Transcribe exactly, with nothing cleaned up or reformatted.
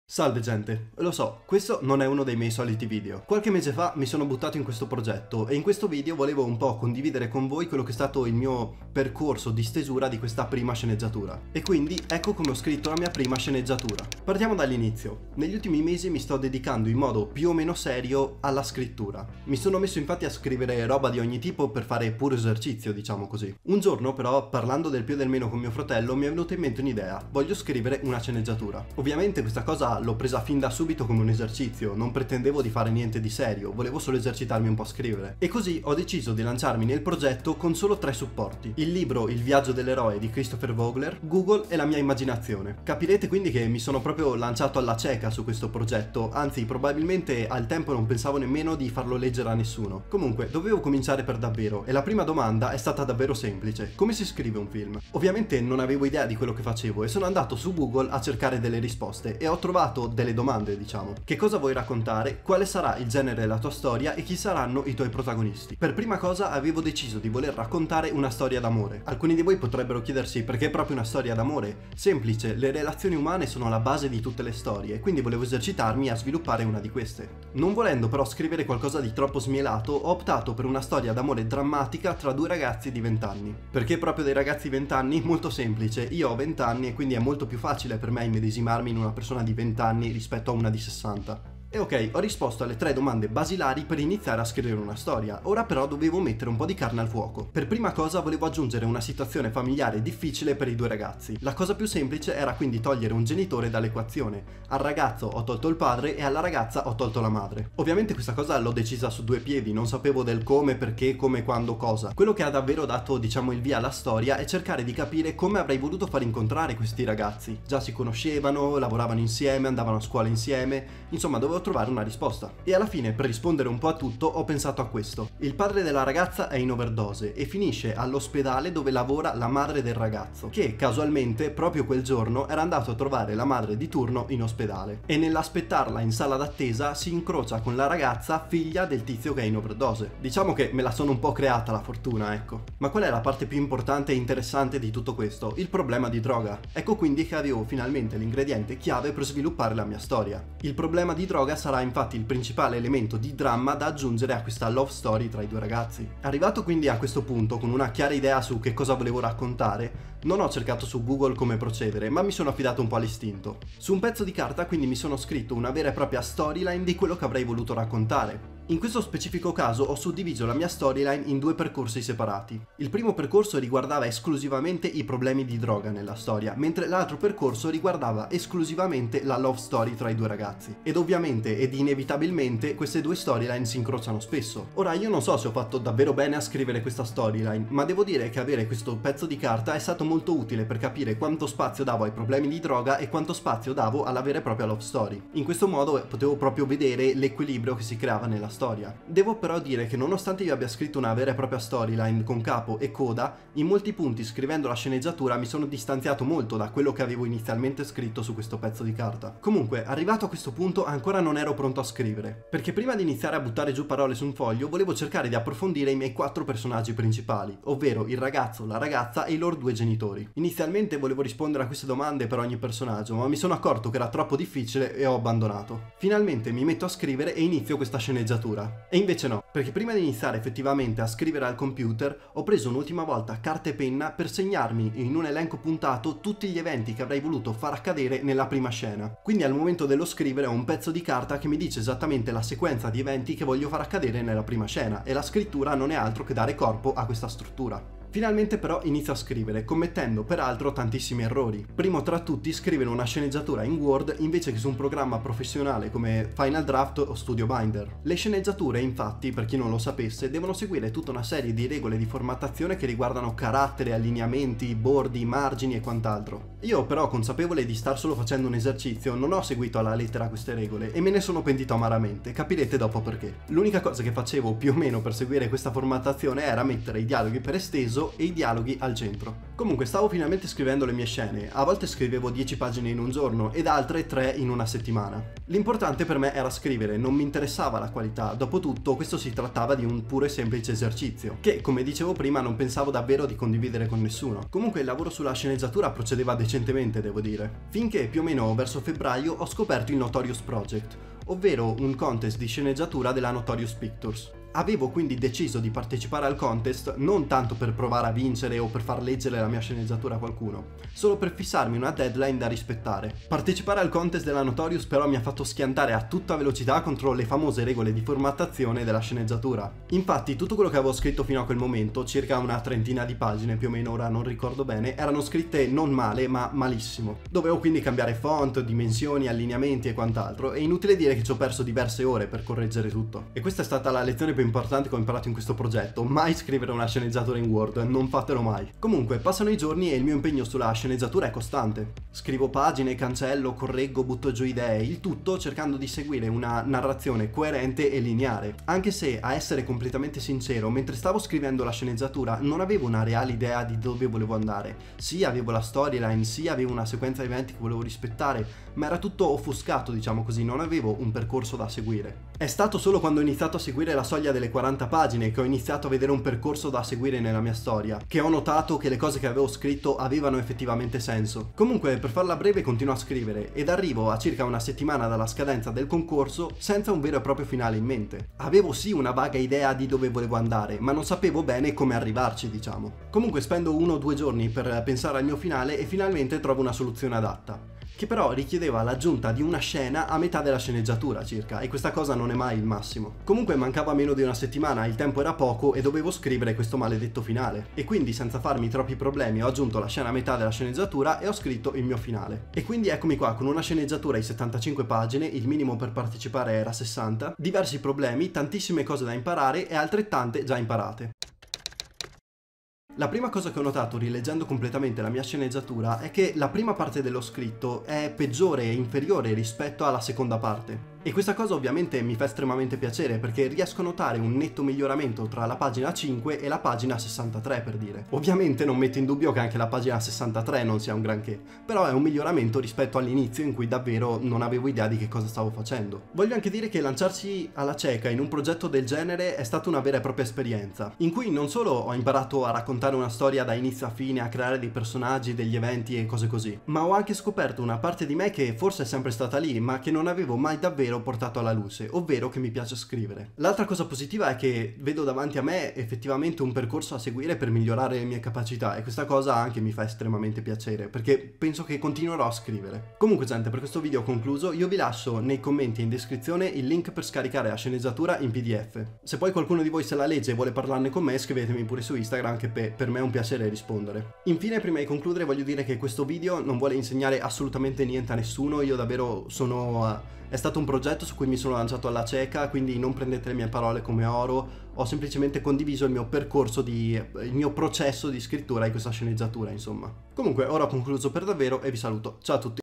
Salve gente, lo so, questo non è uno dei miei soliti video. Qualche mese fa mi sono buttato in questo progetto e in questo video volevo un po' condividere con voi quello che è stato il mio percorso di stesura di questa prima sceneggiatura. E quindi ecco come ho scritto la mia prima sceneggiatura. Partiamo dall'inizio. Negli ultimi mesi mi sto dedicando in modo più o meno serio alla scrittura. Mi sono messo infatti a scrivere roba di ogni tipo per fare puro esercizio, diciamo così. Un giorno però, parlando del più e del meno con mio fratello, mi è venuta in mente un'idea. Voglio scrivere una sceneggiatura. Ovviamente questa cosa l'ho presa fin da subito come un esercizio, non pretendevo di fare niente di serio, volevo solo esercitarmi un po' a scrivere. E così ho deciso di lanciarmi nel progetto con solo tre supporti: il libro Il viaggio dell'eroe di Christopher Vogler, Google e la mia immaginazione. Capirete quindi che mi sono proprio lanciato alla cieca su questo progetto, anzi probabilmente al tempo non pensavo nemmeno di farlo leggere a nessuno. Comunque dovevo cominciare per davvero e la prima domanda è stata davvero semplice: come si scrive un film? Ovviamente non avevo idea di quello che facevo e sono andato su Google a cercare delle risposte e ho trovato delle domande, diciamo. Che cosa vuoi raccontare? Quale sarà il genere della tua storia e chi saranno i tuoi protagonisti? Per prima cosa avevo deciso di voler raccontare una storia d'amore. Alcuni di voi potrebbero chiedersi perché è proprio una storia d'amore? Semplice, le relazioni umane sono la base di tutte le storie, quindi volevo esercitarmi a sviluppare una di queste. Non volendo però scrivere qualcosa di troppo smielato, ho optato per una storia d'amore drammatica tra due ragazzi di venti anni. Perché proprio dei ragazzi di venti anni? Molto semplice, io ho venti anni e quindi è molto più facile per me immedesimarmi in una persona di venti anni rispetto a una di sessanta. E ok, ho risposto alle tre domande basilari per iniziare a scrivere una storia, ora però dovevo mettere un po' di carne al fuoco. Per prima cosa volevo aggiungere una situazione familiare difficile per i due ragazzi. La cosa più semplice era quindi togliere un genitore dall'equazione. Al ragazzo ho tolto il padre e alla ragazza ho tolto la madre. Ovviamente questa cosa l'ho decisa su due piedi, non sapevo del come, perché, come, quando, cosa. Quello che ha davvero dato, diciamo, il via alla storia è cercare di capire come avrei voluto far incontrare questi ragazzi. Già si conoscevano, lavoravano insieme, andavano a scuola insieme, insomma dovevo trovare una risposta. E alla fine, per rispondere un po' a tutto, ho pensato a questo: il padre della ragazza è in overdose e finisce all'ospedale dove lavora la madre del ragazzo, che casualmente proprio quel giorno era andato a trovare la madre di turno in ospedale, e nell'aspettarla in sala d'attesa si incrocia con la ragazza figlia del tizio che è in overdose. Diciamo che me la sono un po' creata la fortuna, ecco. Ma qual è la parte più importante e interessante di tutto questo? Il problema di droga. Ecco quindi che avevo finalmente l'ingrediente chiave per sviluppare la mia storia. Il problema di droga sarà infatti il principale elemento di dramma da aggiungere a questa love story tra i due ragazzi. Arrivato quindi a questo punto, con una chiara idea su che cosa volevo raccontare, non ho cercato su Google come procedere, ma mi sono affidato un po' all'istinto. Su un pezzo di carta quindi mi sono scritto una vera e propria storyline di quello che avrei voluto raccontare. In questo specifico caso ho suddiviso la mia storyline in due percorsi separati. Il primo percorso riguardava esclusivamente i problemi di droga nella storia, mentre l'altro percorso riguardava esclusivamente la love story tra i due ragazzi. Ed ovviamente ed inevitabilmente queste due storyline si incrociano spesso. Ora io non so se ho fatto davvero bene a scrivere questa storyline, ma devo dire che avere questo pezzo di carta è stato molto utile per capire quanto spazio davo ai problemi di droga e quanto spazio davo alla vera e propria love story. In questo modo potevo proprio vedere l'equilibrio che si creava nella storia. Storia. Devo però dire che nonostante io abbia scritto una vera e propria storyline con capo e coda, in molti punti scrivendo la sceneggiatura mi sono distanziato molto da quello che avevo inizialmente scritto su questo pezzo di carta. Comunque, arrivato a questo punto ancora non ero pronto a scrivere, perché prima di iniziare a buttare giù parole su un foglio volevo cercare di approfondire i miei quattro personaggi principali, ovvero il ragazzo, la ragazza e i loro due genitori. Inizialmente volevo rispondere a queste domande per ogni personaggio, ma mi sono accorto che era troppo difficile e ho abbandonato. Finalmente mi metto a scrivere e inizio questa sceneggiatura. E invece no, perché prima di iniziare effettivamente a scrivere al computer ho preso un'ultima volta carta e penna per segnarmi in un elenco puntato tutti gli eventi che avrei voluto far accadere nella prima scena. Quindi al momento dello scrivere ho un pezzo di carta che mi dice esattamente la sequenza di eventi che voglio far accadere nella prima scena, e la scrittura non è altro che dare corpo a questa struttura. Finalmente però inizio a scrivere, commettendo peraltro tantissimi errori. Primo tra tutti scrivere una sceneggiatura in Word invece che su un programma professionale come Final Draft o Studio Binder. Le sceneggiature infatti, per chi non lo sapesse, devono seguire tutta una serie di regole di formattazione che riguardano carattere, allineamenti, bordi, margini e quant'altro. Io però, consapevole di star solo facendo un esercizio, non ho seguito alla lettera queste regole e me ne sono pentito amaramente, capirete dopo perché. L'unica cosa che facevo più o meno per seguire questa formattazione era mettere i dialoghi per esteso e i dialoghi al centro. Comunque stavo finalmente scrivendo le mie scene, a volte scrivevo dieci pagine in un giorno ed altre tre in una settimana. L'importante per me era scrivere, non mi interessava la qualità, dopotutto questo si trattava di un puro e semplice esercizio, che come dicevo prima non pensavo davvero di condividere con nessuno. Comunque il lavoro sulla sceneggiatura procedeva decentemente, devo dire, finché più o meno verso febbraio ho scoperto il Notorious Project, ovvero un contest di sceneggiatura della Notorious Pictures. Avevo quindi deciso di partecipare al contest non tanto per provare a vincere o per far leggere la mia sceneggiatura a qualcuno, solo per fissarmi una deadline da rispettare. Partecipare al contest della Notorious però mi ha fatto schiantare a tutta velocità contro le famose regole di formattazione della sceneggiatura. Infatti tutto quello che avevo scritto fino a quel momento, circa una trentina di pagine più o meno, ora non ricordo bene, erano scritte non male ma malissimo. Dovevo quindi cambiare font, dimensioni, allineamenti e quant'altro, e inutile dire che ci ho perso diverse ore per correggere tutto. E questa è stata la lezione più importante che ho imparato in questo progetto: mai scrivere una sceneggiatura in Word, non fatelo mai. Comunque passano i giorni e il mio impegno sulla sceneggiatura è costante. Scrivo pagine, cancello, correggo, butto giù idee, il tutto cercando di seguire una narrazione coerente e lineare. Anche se, a essere completamente sincero, mentre stavo scrivendo la sceneggiatura non avevo una reale idea di dove volevo andare. Sì, avevo la storyline, sì, avevo una sequenza di eventi che volevo rispettare, ma era tutto offuscato, diciamo così, non avevo un percorso da seguire. È stato solo quando ho iniziato a seguire la soglia delle quaranta pagine che ho iniziato a vedere un percorso da seguire nella mia storia, che ho notato che le cose che avevo scritto avevano effettivamente senso. Comunque, per farla breve, continuo a scrivere ed arrivo a circa una settimana dalla scadenza del concorso senza un vero e proprio finale in mente. Avevo sì una vaga idea di dove volevo andare, ma non sapevo bene come arrivarci, diciamo. Comunque spendo uno o due giorni per pensare al mio finale e finalmente trovo una soluzione adatta, che però richiedeva l'aggiunta di una scena a metà della sceneggiatura circa, e questa cosa non è mai il massimo. Comunque mancava meno di una settimana, il tempo era poco e dovevo scrivere questo maledetto finale, e quindi senza farmi troppi problemi ho aggiunto la scena a metà della sceneggiatura e ho scritto il mio finale. E quindi eccomi qua con una sceneggiatura di settantacinque pagine, il minimo per partecipare era sessanta, diversi problemi, tantissime cose da imparare e altrettante già imparate. La prima cosa che ho notato rileggendo completamente la mia sceneggiatura è che la prima parte dello scritto è peggiore e inferiore rispetto alla seconda parte. E questa cosa ovviamente mi fa estremamente piacere, perché riesco a notare un netto miglioramento tra la pagina cinque e la pagina sessantatré, per dire. Ovviamente non metto in dubbio che anche la pagina sessantatré non sia un granché, però è un miglioramento rispetto all'inizio in cui davvero non avevo idea di che cosa stavo facendo. Voglio anche dire che lanciarsi alla cieca in un progetto del genere è stata una vera e propria esperienza, in cui non solo ho imparato a raccontare una storia da inizio a fine, a creare dei personaggi, degli eventi e cose così, ma ho anche scoperto una parte di me che forse è sempre stata lì, ma che non avevo mai davvero portato alla luce, ovvero che mi piace scrivere. L'altra cosa positiva è che vedo davanti a me effettivamente un percorso a seguire per migliorare le mie capacità, e questa cosa anche mi fa estremamente piacere, perché penso che continuerò a scrivere. Comunque gente, per questo video ho concluso. Io vi lascio nei commenti e in descrizione il link per scaricare la sceneggiatura in P D F. Se poi qualcuno di voi se la legge e vuole parlarne con me, scrivetemi pure su Instagram, che pe- per me è un piacere rispondere. Infine, prima di concludere, voglio dire che questo video non vuole insegnare assolutamente niente a nessuno. Io davvero sono... Uh, È stato un progetto su cui mi sono lanciato alla cieca, quindi non prendete le mie parole come oro. Ho semplicemente condiviso il mio percorso, di, il mio processo di scrittura di questa sceneggiatura, insomma. Comunque, ora ho concluso per davvero e vi saluto. Ciao a tutti!